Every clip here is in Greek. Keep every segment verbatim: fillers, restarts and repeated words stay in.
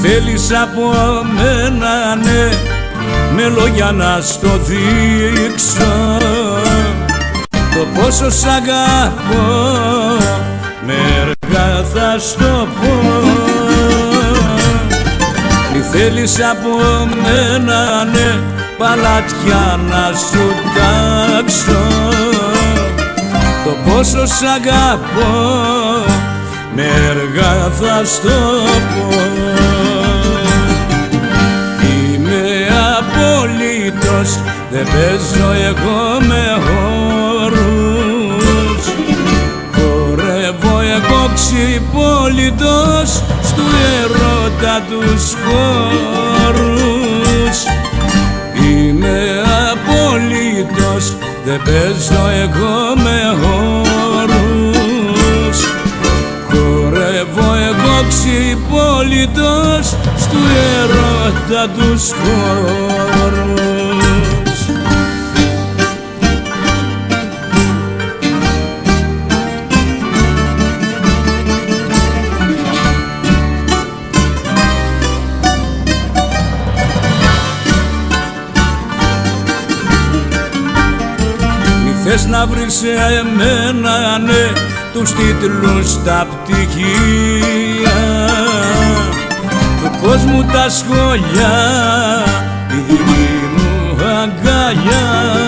θέλεις από μένα, ναι, με λόγια να στο δείξω το πόσο σ' αγαπώ, με έργα θα στο πω. Τι θέλεις από μένα, ναι, παλάτια να σου τάξω το πόσο σ' αγαπώ, με έργα θα στο πω. Είμαι απολύτως, δεν παίζω εγώ με όρους, χορεύω εγώ ξυπόλυτος στου ερώτα τους χώρους. Είμαι απολύτως, δεν παίζω εγώ με όρους, χορεύω εγώ ξυπόλυτος στου ερώτα τους χώρους. Θες να βρεις εμένα, ναι, τους τίτλους στα πτυχία του κόσμου τα σχόλια, η δική μου αγκαλιά.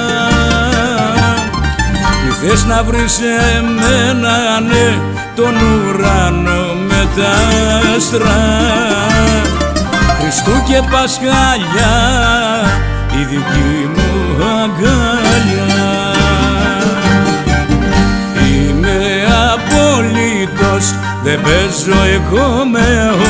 Τι θες να βρεις εμένα, ναι, τον ουρανό με τα άστρα, Χριστού και Πασχαλιά, η δική μου αγκαλιά. Δεν παίζω εγώ με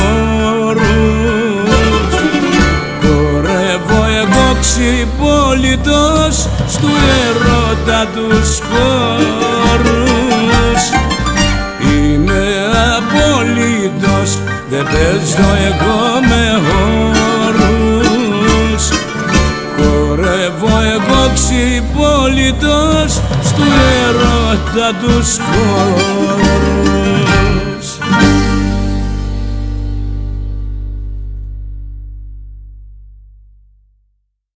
όρους, χορεύω εγώ ξυπόλυτος στου ερώτα τους χώρους. Είμαι απολύτως, δεν παίζω εγώ με όρους, χορεύω εγώ ξυπόλυτος στου ερώτα τους χώρους.